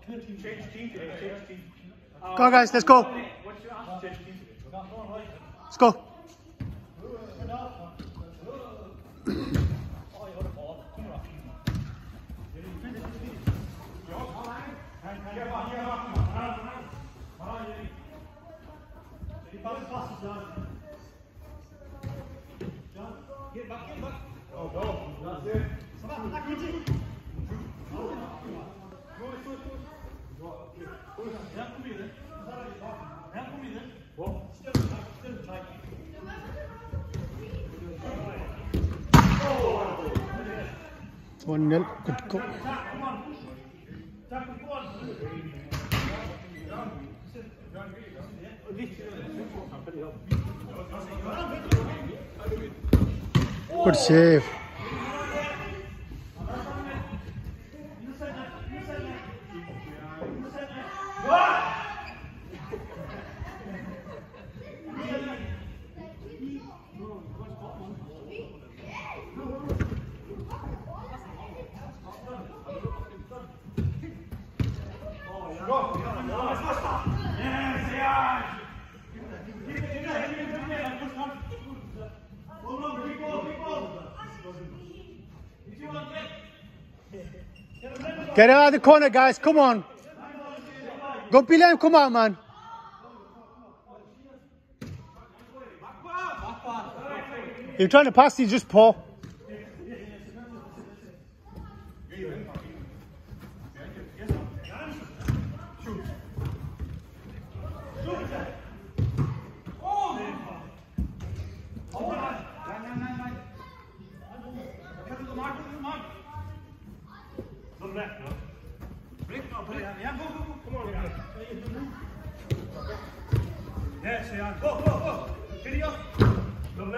Go on, guys, let's go. Let's go. One nil. Good go. Good save. Get out of the corner, guys. Come on. Go below him. Come on, man. You're trying to pass, you just pull. Yes, yeah. Go. Giddy up. Lovely.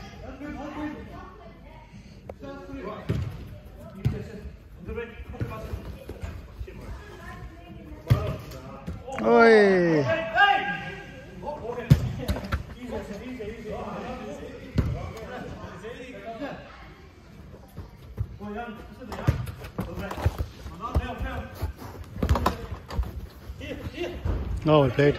Oi. Oh, well played.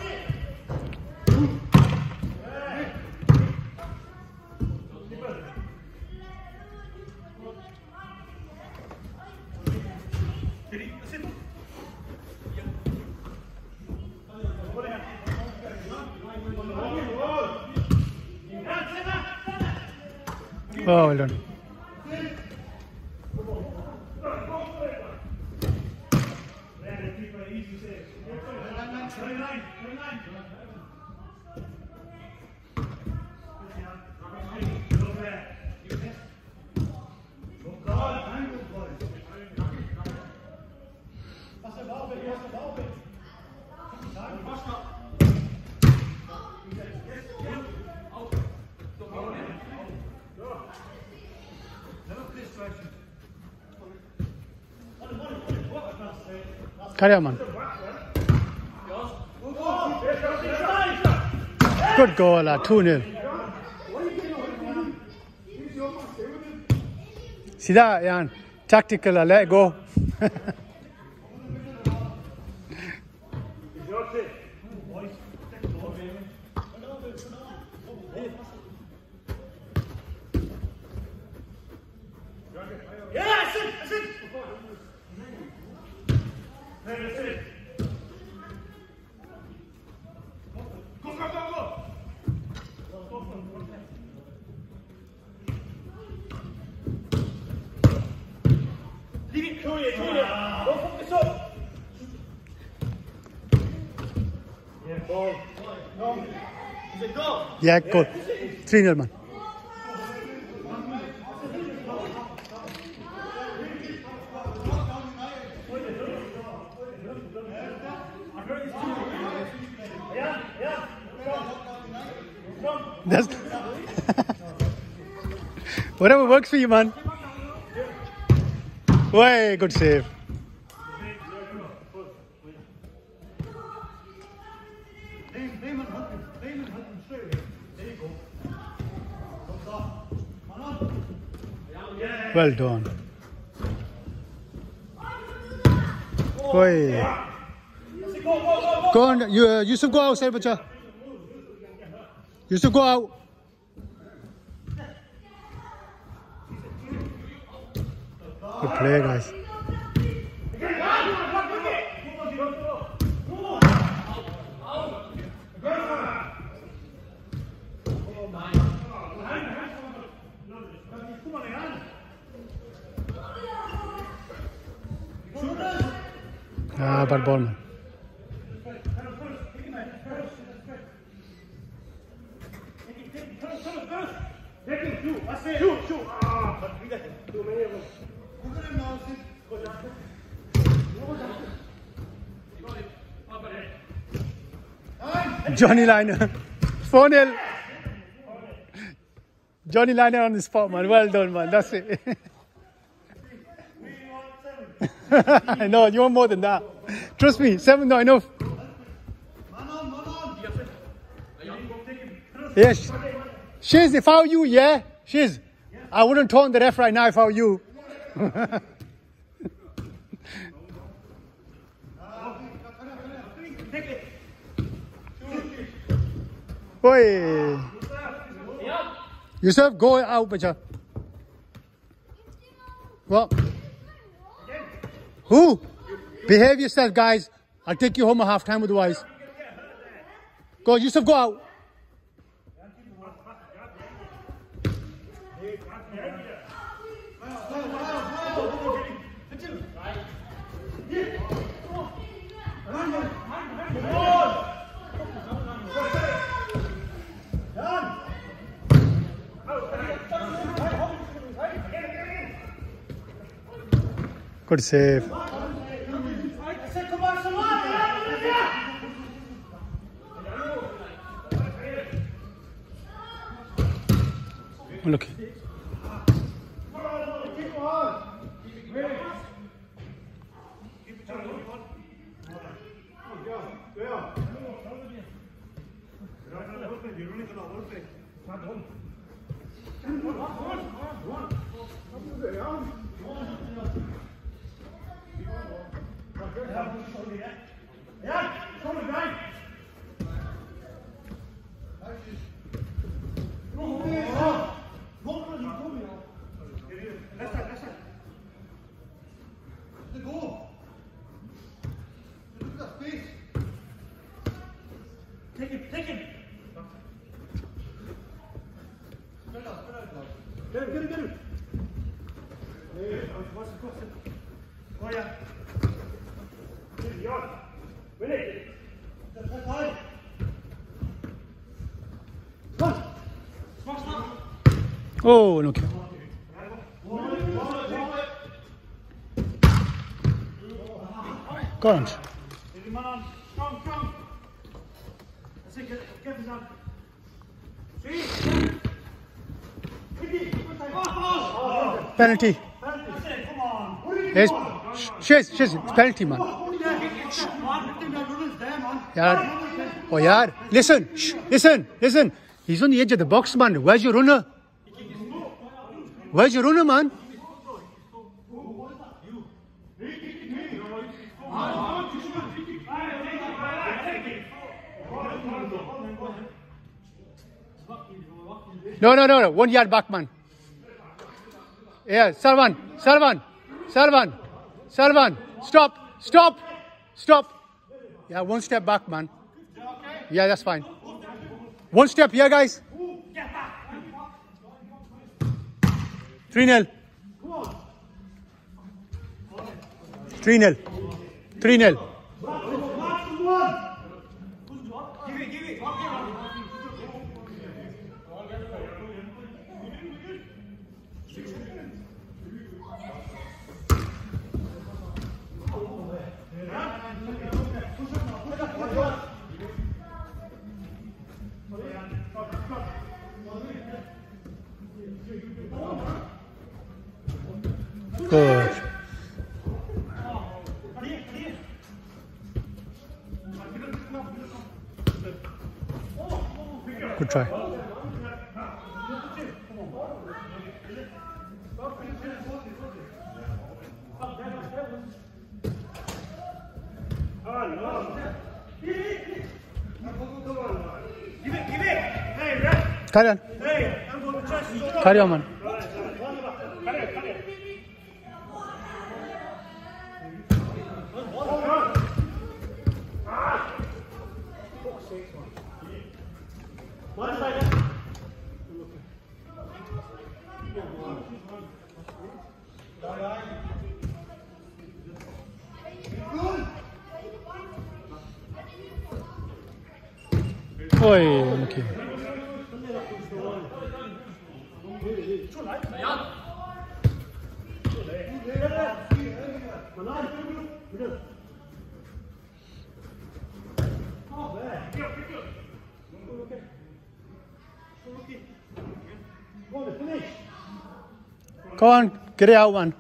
Oh, well done. Carry on, man. Good goal, 2-0. See that, Jan? Tactical, I let it go. Yeah, good. 3-0, man. That's whatever works for you, man. Way, good save. Well done. Oi. Go on, Yusuf, go outside, bacha. Yusuf, go out. Good play, guys. Ah, bad ball, man. Johnny Liner. 4-0. Johnny Liner on the spot, man. Well done, man. That's it. I know, you want more than that. Trust me, 7 not enough. Yes. Shiz, if I were you, yeah? Shiz, I wouldn't taunt the ref right now if I were you. Oi. Yusuf, go out, bacha. What? Who? Behave yourself, guys. I'll take you home at half time otherwise. Go, Yusuf, go out. Good save. Look. Take him. Get him. Go, yeah. Win it. Oh, no. Okay. Go on. Penalty. Yes. Shiz, it's penalty, man. Yaar. Oh, yaar. Listen. He's on the edge of the box, man. Where's your runner? Man? No. 1 yard back, man. Yeah, Salvan. Stop. Yeah, 1 step back, man. Yeah, that's fine. 1 step here, guys. 3-0. 3-0. Good. Good try. Give it. Hey, ref. Carry on. Hey, I'm going to chest. Carry on, man. Cut it. One side. Oi, okay. Go on, get it out, man.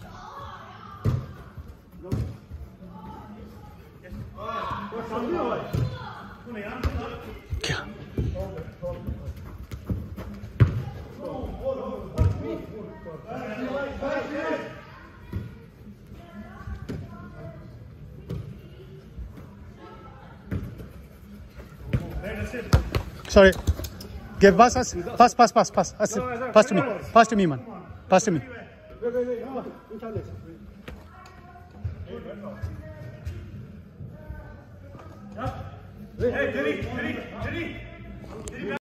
Sorry. Give pass. Pass to me. Pass to me, man. Pass to me. Hey, Diddy.